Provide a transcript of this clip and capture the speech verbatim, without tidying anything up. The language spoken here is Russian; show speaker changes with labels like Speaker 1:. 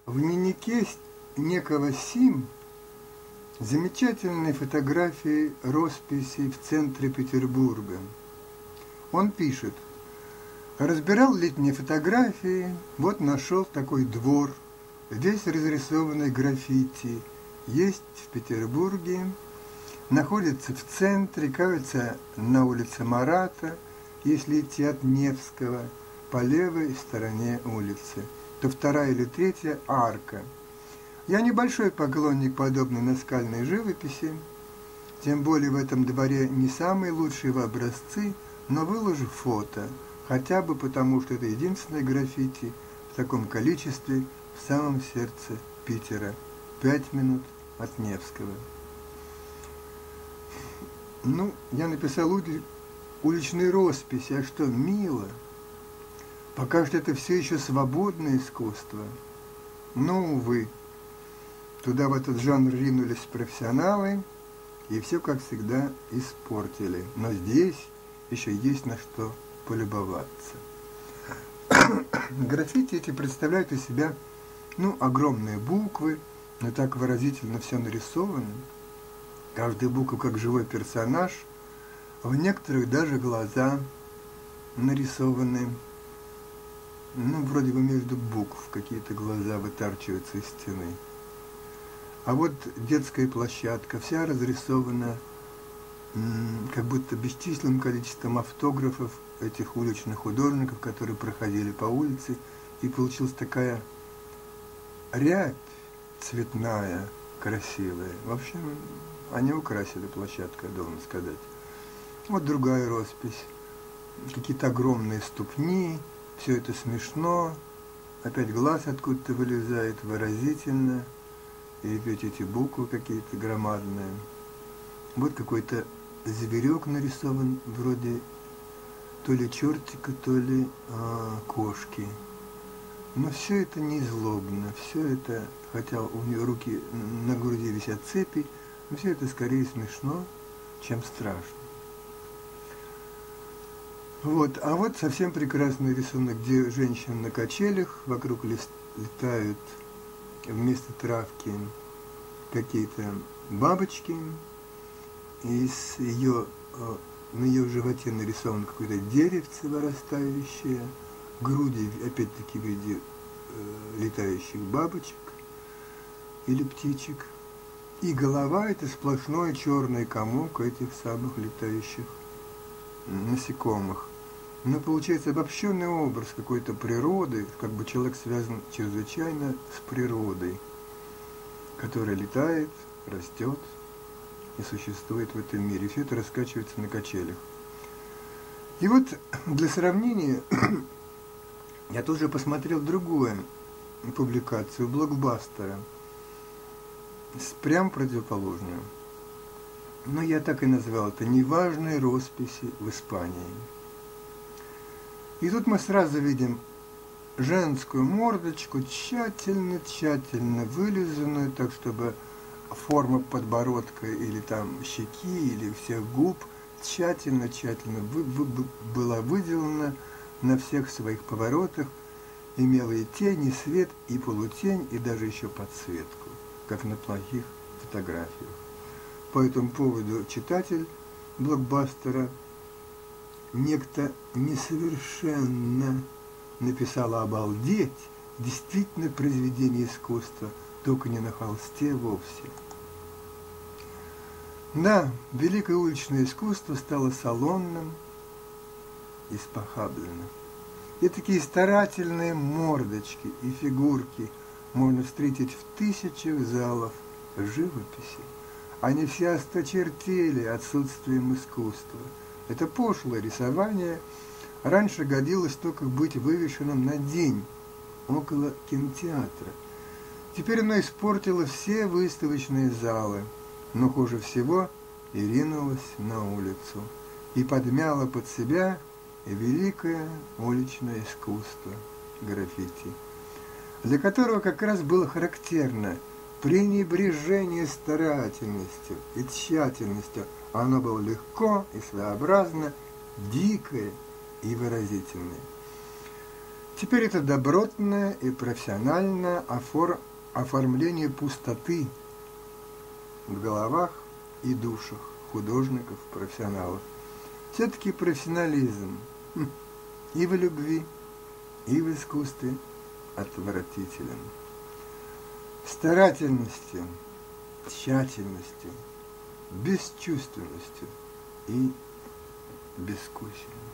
Speaker 1: В дневнике некого Сим замечательные фотографии росписей в центре Петербурга. Он пишет: разбирал летние фотографии, вот нашел такой двор, весь разрисованный граффити, есть в Петербурге, находится в центре, кажется, на улице Марата, если идти от Невского, по левой стороне улицы, то вторая или третья арка. Я небольшой поклонник подобной наскальной живописи, тем более в этом дворе не самые лучшие образцы, но выложу фото, хотя бы потому, что это единственное граффити в таком количестве в самом сердце Питера, пять минут от Невского. Ну, я написал ули... уличные росписи, а что, мило? Пока что это все еще свободное искусство. Но, увы, туда в этот жанр ринулись профессионалы, и все, как всегда, испортили. Но здесь еще есть на что полюбоваться. Граффити эти представляют из себя, ну, огромные буквы, но так выразительно все нарисовано. Каждая буква как живой персонаж, в некоторых даже глаза нарисованы. Ну, вроде бы между букв какие-то глаза вытарчиваются из стены. А вот детская площадка вся разрисована как будто бесчисленным количеством автографов этих уличных художников, которые проходили по улице, и получилась такая рябь цветная, красивая. В общем, они украсили площадку, я должен сказать. Вот другая роспись. Какие-то огромные ступни, все это смешно, опять глаз откуда-то вылезает, выразительно, и опять эти буквы какие-то громадные. Вот какой-то зверек нарисован, вроде то ли чертика, то ли а, кошки. Но все это не злобно, все это, хотя у нее руки на груди висят цепи, но все это скорее смешно, чем страшно. Вот, а вот совсем прекрасный рисунок, где женщины на качелях, вокруг летают вместо травки какие-то бабочки, и с ее, на ее животе нарисовано какое-то деревце вырастающее, груди опять-таки в виде э, летающих бабочек или птичек, и голова — это сплошной черный комок этих самых летающих насекомых. Но получается обобщенный образ какой-то природы, как бы человек связан чрезвычайно с природой, которая летает, растет и существует в этом мире. Все это раскачивается на качелях. И вот для сравнения я тоже посмотрел другую публикацию блокбастера, прям противоположную. Но я так и назвал это «Неважные росписи в Испании». И тут мы сразу видим женскую мордочку, тщательно-тщательно вылизанную, так чтобы форма подбородка или там щеки, или всех губ тщательно-тщательно вы, вы, была выделана на всех своих поворотах, имела и тень, и свет, и полутень, и даже еще подсветку, как на плохих фотографиях. По этому поводу читатель блокбастера, некто несовершенно, написал: обалдеть, действительно произведение искусства, только не на холсте вовсе. Да, великое уличное искусство стало салонным и спохабленным. И такие старательные мордочки и фигурки можно встретить в тысячах залов живописи. Они все осточертели отсутствием искусства. Это пошлое рисование раньше годилось только быть вывешенным на день около кинотеатра. Теперь оно испортило все выставочные залы, но хуже всего и ринулось на улицу и подмяло под себя великое уличное искусство граффити, для которого как раз было характерно пренебрежение старательностью и тщательностью. Оно было легко и своеобразно, дикое и выразительное. Теперь это добротное и профессиональное офор... оформление пустоты в головах и душах художников, профессионалов. Все-таки профессионализм и в любви, и в искусстве отвратителен. Старательностью, тщательностью, бесчувственностью и бескусием.